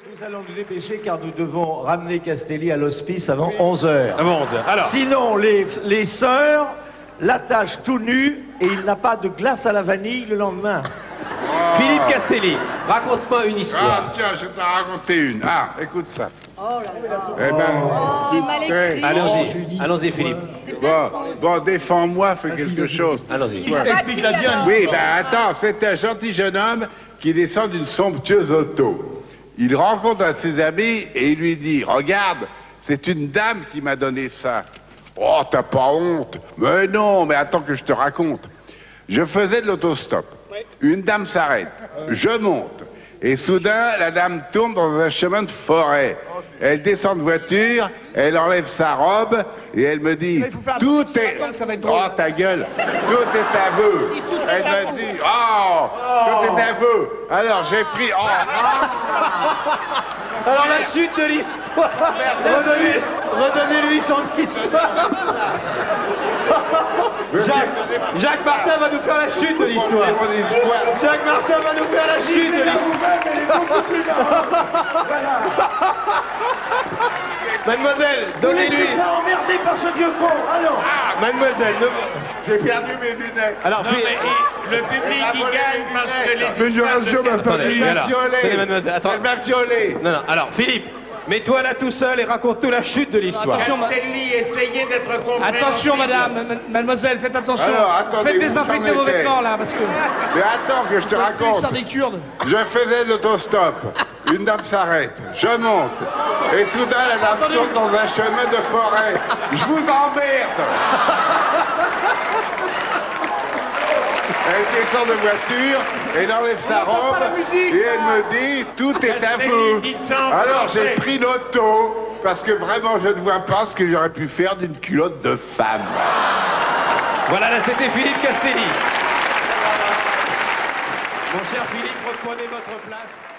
Nous allons nous dépêcher car nous devons ramener Castelli à l'hospice avant 11h. Avant 11h. Alors. Sinon, les sœurs l'attachent tout nu et il n'a pas de glace à la vanille le lendemain. Philippe Castelli, raconte-moi une histoire. Ah, tiens, je vais t'en raconter une. Ah, écoute ça. Oh là là. Eh ben, C'est mal écrit. Allons-y, Philippe. bon, défends-moi, fais quelque chose. Allons-y. Explique-la bien. Oui, ben attends, c'est un gentil jeune homme qui descend d'une somptueuse auto. Il rencontre un de ses amis et il lui dit, regarde, c'est une dame qui m'a donné ça. Oh, t'as pas honte? Mais non, mais attends que je te raconte. Je faisais de l'autostop. Une dame s'arrête. Je monte. Et soudain, la dame tourne dans un chemin de forêt. Elle descend de voiture, elle enlève sa robe et elle me dit tout est... Oh, ta gueule. Tout est aveu. Elle me dit oh, tout est aveu. Alors j'ai pris... Oh, Alors la chute de l'histoire. Redonnez-lui son histoire. Jacques Martin va nous faire la chute de l'histoire. mon histoire. Jacques Martin va nous faire la chute de l'histoire. Mademoiselle, donnez-lui. Je suis pas emmerdé par ce vieux con, alors. Mademoiselle, J'ai perdu mes lunettes. alors Le public il gagne parce que les... Mais je rassure ma famille. Elle m'a Attendez, mademoiselle, attends. Elle m'a violé. Non, non, alors Philippe, mets-toi là tout seul et raconte-nous la chute de l'histoire. Castelli, essayez d'être compréhensible. Attention, madame, mademoiselle, faites attention. Alors, attendez, Faites où désinfecter j'en vos étais vêtements, là, parce que... Mais attends que je te C'est l'histoire raconte. des Kurdes. Je faisais de l'autostop. Une dame s'arrête. Je monte. Et soudain, la dame tourne dans un chemin de forêt. Je vous emmerde. Elle descend de voiture, elle enlève sa robe et elle me dit tout est à vous. Alors j'ai pris l'auto parce que vraiment je ne vois pas ce que j'aurais pu faire d'une culotte de femme. Voilà, là c'était Philippe Castelli. Mon cher Philippe, reprenez votre place.